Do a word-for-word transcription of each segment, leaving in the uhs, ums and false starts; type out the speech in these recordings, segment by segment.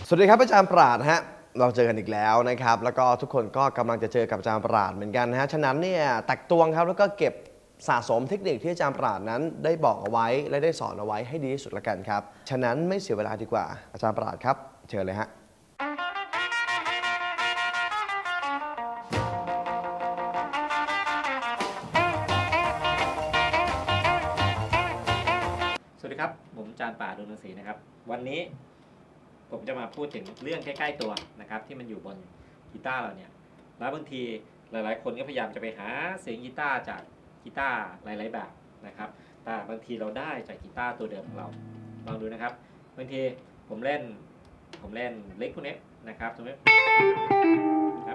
สวัสดีครับอาจารย์ปราดฮะเราเจอกันอีกแล้วนะครับแล้วก็ทุกคนก็กำลังจะเจอกับอาจารย์ปราดเหมือนกันนะฮะฉะนั้นเนี่ยตักตวงครับแล้วก็เก็บสะสมเทคนิคที่อาจารย์ปราดนั้นได้บอกเอาไว้และได้สอนเอาไว้ให้ดีที่สุดละกันครับฉะนั้นไม่เสียเวลาดีกว่าอาจารย์ปราดครับเชิญเลยฮะสวัสดีครับผมอาจารย์ป่าดวงฤาษีนะครับวันนี้ผมจะมาพูดถึงเรื่องใกล้ๆตัวนะครับที่มันอยู่บนกีตาร์เราเนี่ยแล้วบางทีหลายๆคนก็พยายามจะไปหาเสียงกีตาร์จากกีตาร์หลายๆแบบนะครับแต่บางทีเราได้จากกีตาร์ตัวเดิมของเราลองดูนะครับบางทีผมเล่นผมเล่นเล็กพวกนี้นะครับตรงนี้นะครับ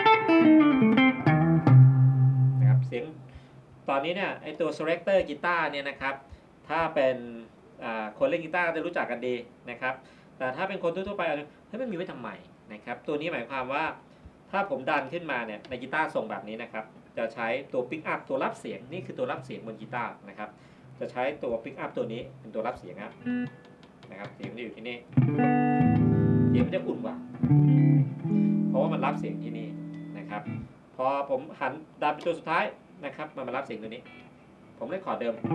นะครับเสียงตอนนี้เนี่ยไอตัว selector กีตาร์เนี่ยนะครับถ้าเป็นคนเล่นกีตาร์ก็จะรู้จักกันดีนะครับแต่ถ้าเป็นคนทั่วๆไปเฮ้ยมันมีไว้ทำไมนะครับตัวนี้หมายความว่าถ้าผมดันขึ้นมาเนี่ยในกีตาร์ทรงแบบนี้นะครับจะใช้ตัวปิกอัพตัวรับเสียงนี่คือตัวรับเสียงบนกีตาร์นะครับจะใช้ตัวปิกอัพตัวนี้เป็นตัวรับเสียงนะครับเสียงมันอยู่ที่นี่เสียงมันจะอุ่นกว่าเพราะว่ามันรับเสียงที่นี่นะครับพอผมหันดันไปตัวสุดท้ายนะครับมันมารับเสียงตัวนี้ผมเล่นคอร์ดเดิม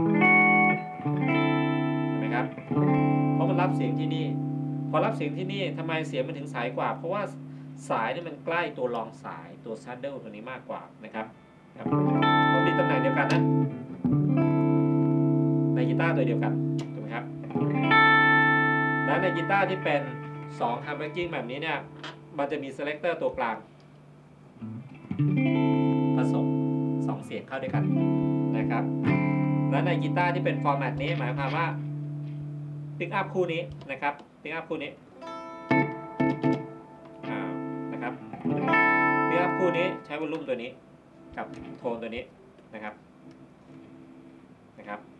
นะครับเพราะมันรับเสียงที่นี่พอรับเสียงที่นี่ทำไมเสียงมันถึงสายกว่าเพราะว่าสายนี่มันใกล้ตัวรองสายตัวซัดเดิลตัวนี้มากกว่านะครับผมติดตำแหน่งเดียวกันนะในกีตาร์ตัวเดียวกันถูกไหมครับและในกีตาร์ที่เป็นสอง humbucking แบบนี้เนี่ยมันจะมี selector ตัวกลางผสมสองเสียงเข้าด้วยกันนะครับและในกีตาร์ที่เป็นฟอร์แมตนี้หมายความว่าปิกอัพคู่นี้นะครับปิกอัพคู่นี้นะครับปิกอัพคู่นี้ใช้วอลลุ่มตัวนี้กับโทนตัวนี้นะครับนะครับ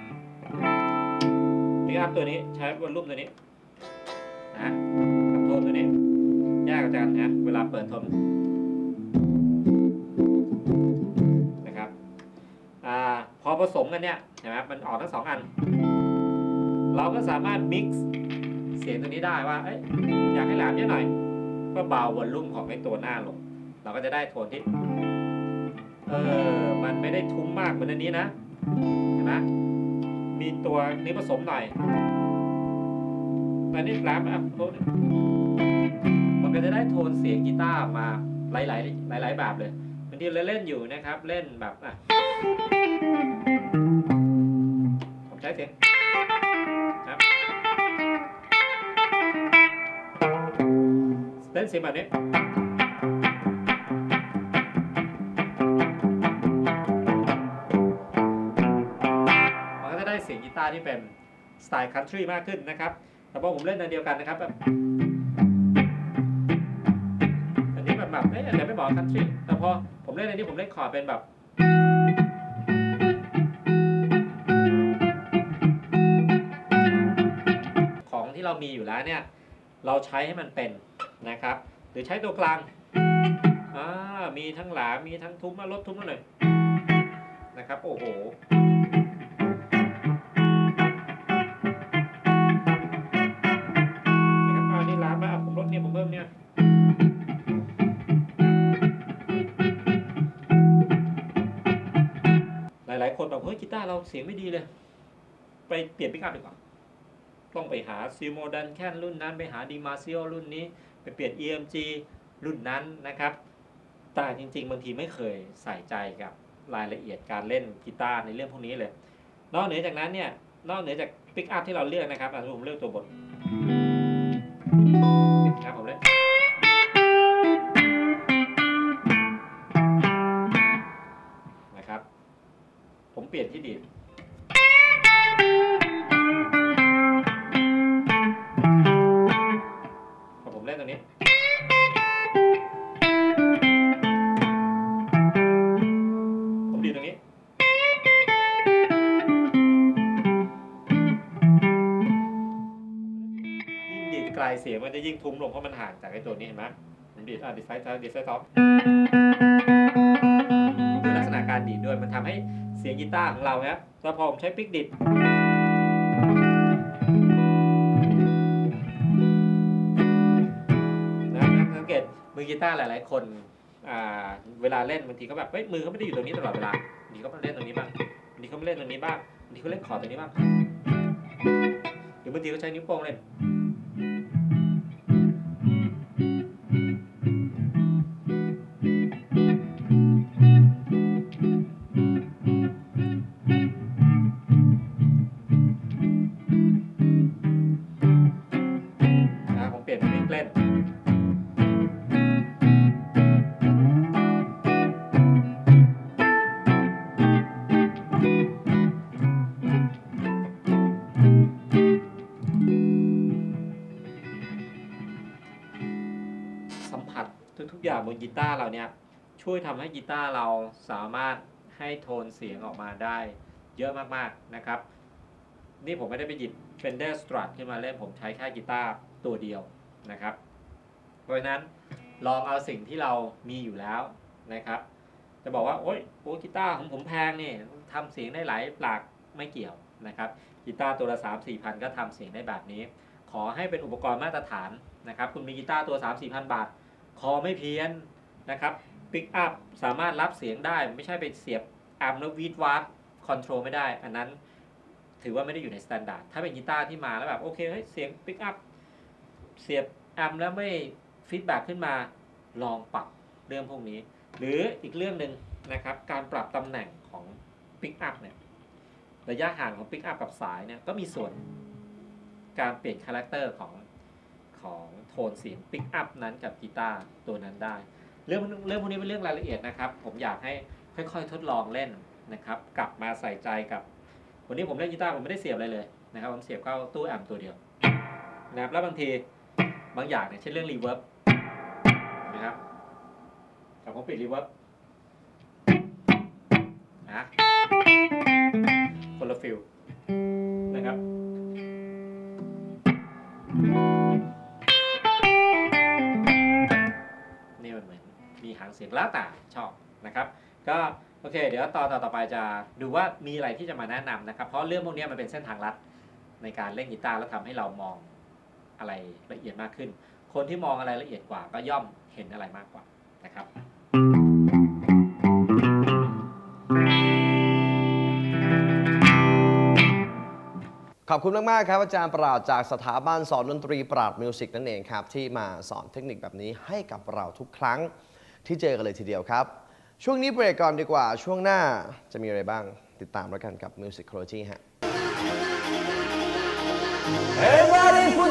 ปิกอัพตัวนี้ใช้วอลลุ่มตัวนี้นะกับโทนตัวนี้แยกกันนะเวลาเปิดโทนนะครับอ่าพอผสมกันเนี่ยใช่ไหมมันออกทั้งสองอันเราก็สามารถ mix เสียงตัวนี้ได้ว่า เอ้ย อยากให้แหลมเยอะหน่อยก็เบาวอลลุ่มของไอ้ตัวหน้าลงเราก็จะได้โทนที่เออมันไม่ได้ทุ้มมากเหมือนอันนี้นะเห็นไหมมีตัวนี้ผสมหน่อยแต่นี่แหลมอ่ะโทนมันก็จะได้โทนเสียงกีตาร์มาหลายๆหลายๆแบบเลยบางทีเราเล่นอยู่นะครับเล่นแบบอ่ะผมใช้เสียงเล่นเสียงแบบนี้มันก็จะได้เสียงกีตาร์ที่เป็นสไตล์คันทรีมากขึ้นนะครับแต่พอผมเล่นอันเดียวกันนะครับแบบอันนี้แบบแบบเอ๊ะแต่ไม่บอกคันทรีแต่พอผมเล่นอันนี้ผมเล่นคอร์ดเป็นแบบของที่เรามีอยู่แล้วเนี่ยเราใช้ให้มันเป็นนะครับหรือใช้ตัวกลางอ่ามีทั้งหลามีทั้งทุ้มลดทุ้มหน่อยนะครับโอ้โหนี่ครับอันนี้ล้ามาผมลดเนี่ยผมเพิ่มเนี่ยหลายๆคนบอกเฮ้ยกีตาร์เราเสียงไม่ดีเลยไปเปลี่ยนปิกอัพดีกว่าต้องไปหาซิลโมดันแคนรุ่นนั้นไปหาดีมาซิโอรุ่นนี้ไปเปลี่ยน อี เอ็ม จี รุ่นนั้นนะครับแต่จริงๆบางทีไม่เคยใส่ใจกับรายละเอียดการเล่นกีตาร์ในเรื่องพวกนี้เลยนอกเหนือจากนั้นเนี่ยนอกเหนือจากปิกอัพที่เราเลือกนะครับผมเลือกตัวบทครับผมเล่นนะครับผมเปลี่ยนที่ดีดผมเล่นตรงนี้ผมดีตรงนี้ยิ่งดีดไกลเสียงมันจะยิ่งทุ้มลงเพราะมันห่างจากไอ้ตัวนี้เห็นไหมผมดีดอ่ะดีดไซส์ดีดไซส์ท็อปด้วยลักษณะการดีดด้วยมันทำให้เสียงกีตาร์ของเราเนี่ยแล้วพอผมใช้ปิกดีด เมือกีตาร์หลายๆคนอ่าเวลาเล่นบางทีก็แบบเฮ้ยมือเขาไม่ได้อยู่ตรงนี้ตลอดเวลาบางทีเขามาเล่นตรงนี้บ้างบางทีเขามาเล่นตรงนี้บ้างบางทีเขาเล่นคอร์ดตรงนี้บ้างหรือบางทีเขาใช้นิ้วโป้งเล่นนะผมเปลี่ยนเป็นเล่นสัมผัสทุกๆอย่างบนกีตาร์เราเนี่ยช่วยทำให้กีตาร์เราสามารถให้โทนเสียงออกมาได้เยอะมากๆนะครับนี่ผมไม่ได้ไปหยิบ Fender Strat ขึ้นมาเล่นผมใช้แค่กีตาร์ตัวเดียวนะครับเพราะฉะนั้นลองเอาสิ่งที่เรามีอยู่แล้วนะครับจะบอกว่าโอ๊ยโอ้กีตาร์ของผมแพงนี่ทำเสียงได้หลายหลากไม่เกี่ยวนะครับกีตาร์ตัวละ สามสี่พันก็ทำเสียงได้แบบนี้ขอให้เป็นอุปกรณ์มาตรฐานนะครับคุณมีกีตาร์ตัว สามสี่พัน บาทคอไม่เพี้ยนนะครับปิกอัพสามารถรับเสียงได้ไม่ใช่ไปเสียบแอมป์แล้ววีดวาร์ดคอนโทรลไม่ได้อันนั้นถือว่าไม่ได้อยู่ในสแตนดาร์ดถ้าเป็นกีตาร์ที่มาแล้วแบบโอเคเฮ้ยเสียงปิกอัพเสียบแอมป์แล้วไม่ฟีดแบ็กขึ้นมาลองปรับเรื่องพวกนี้หรืออีกเรื่องหนึ่งนะครับการปรับตำแหน่งของปิกอัพเนี่ยระยะห่างของปิกอัพกับสายเนี่ยก็มีส่วนการเปลี่ยนคาแรคเตอร์ของของโทนเสียงปิกอัพนั้นกับกีตาร์ตัวนั้นได้เรื่องเรื่องพวกนี้เป็นเรื่องรายละเอียดนะครับผมอยากให้ค่อยๆทดลองเล่นนะครับกลับมาใส่ใจกับวันนี้ผมเล่นกีตาร์ผมไม่ได้เสียบอะไรเลยนะครับผมเสียบเข้าตู้แอมป์ตัวเดียวนะครับแล้วบางทีบางอย่างเนี่ยเช่นเรื่องรีเวิร์บนะครับแต่ผมปิดรีเวิร์บนะคนละฟิลนะครับนี่มันเหมือนมีหางเสียงแล้วแต่ชอบนะครับก็โอเคเดี๋ยวต่อต่อต่อไปจะดูว่ามีอะไรที่จะมาแนะนำนะครับเพราะเรื่องพวกนี้มันเป็นเส้นทางลัดในการเล่นกีตาร์แล้วทำให้เรามองอะไรละเอียดมากขึ้นคนที่มองอะไรละเอียดกว่าก็ย่อมเห็นอะไรมากกว่านะครับขอบคุณมากๆครับอาจารย์ปราดจากสถาบันสอนดนตรีปราดมิวสิกนั่นเองครับที่มาสอนเทคนิคแบบนี้ให้กับเราทุกครั้งที่เจอกันเลยทีเดียวครับช่วงนี้เบรกก่อนดีกว่าช่วงหน้าจะมีอะไรบ้างติดตามแล้วกันกับ Musicology ฮะ Everybody